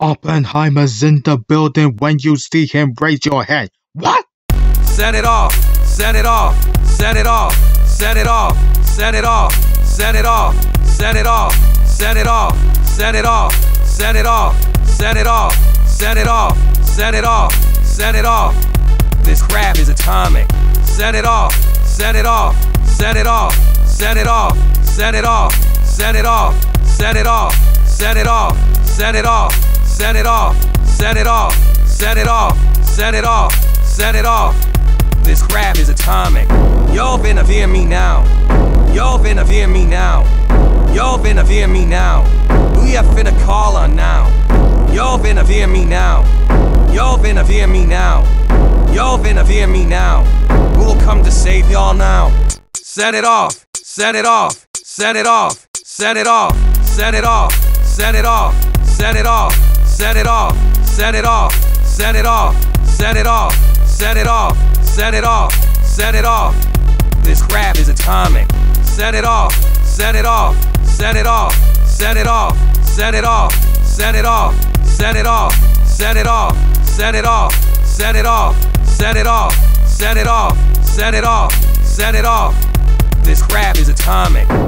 Oppenheimer's in the building. When you see him, raise your hand. What? Set it off, set it off, set it off, set it off, set it off, set it off, set it off, set it off, set it off, set it off, set it off, set it off, set it off, set it off. This crap is atomic. Set it off, set it off, set it off, set it off, set it off, set it off, set it off, set it off, set it off, set it off, set it off, set it off, set it off, set it off. This crap is atomic. Y'all finna hear me now. Y'all finna hear me now. Y'all finna hear me now. Who ya finna call on now? Y'all finna hear me now. Y'all finna hear me now. Y'all finna hear me now. Who will come to save y'all now? Set it off, set it off, set it off, set it off, set it off, set it off, set it off, set it off, set it off, set it off, set it off, set it off, set it off, set it off. This crap is atomic. Set it off, set it off, set it off, set it off, set it off, set it off, set it off, set it off, set it off, set it off, set it off, set it off, set it off, set it off. This crap is atomic.